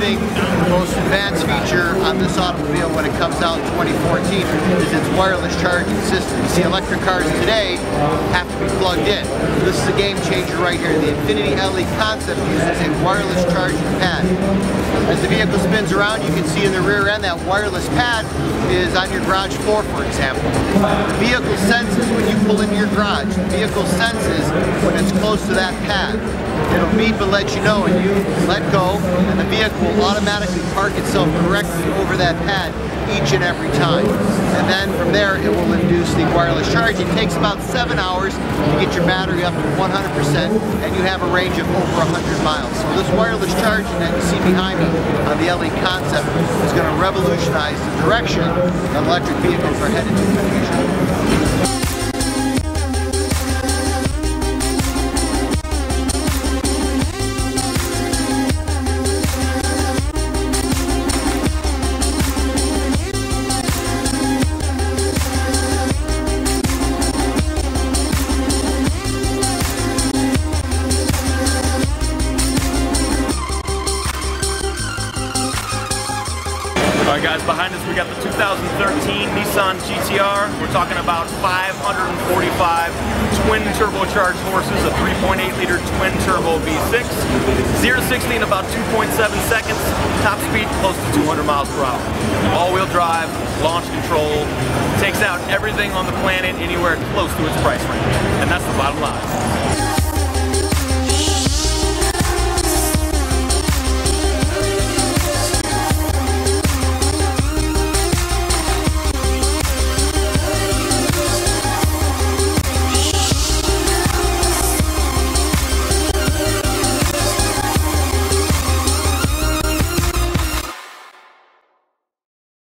thing, the most advanced feature on this automobile when it comes out in 2014 is its wireless charging system. You see, electric cars today have to be plugged in. This is a game changer right here. The Infiniti LE Concept uses a wireless charging pad. As the vehicle spins around, you can see in the rear end that wireless pad is on your garage floor, for example. The vehicle senses when you pull into your garage. The vehicle senses when it's close to that pad. It'll beep and let you know, and you let go, and the vehicle will automatically park itself correctly over that pad each and every time. And then from there, it will induce the wireless charging. It takes about 7 hours to get your battery up to 100%, and you have a range of over 100 miles. So this wireless charging that you see behind me on the LE Concept is going to revolutionize the direction that electric vehicles are headed to in the future. Alright guys, behind us we got the 2013 Nissan GT-R. We're talking about 545 twin turbocharged horses, a 3.8 liter twin turbo V6. 0 to 60 in about 2.7 seconds, top speed close to 200 miles per hour. All-wheel drive, launch control, takes out everything on the planet anywhere close to its price range. And that's the bottom line.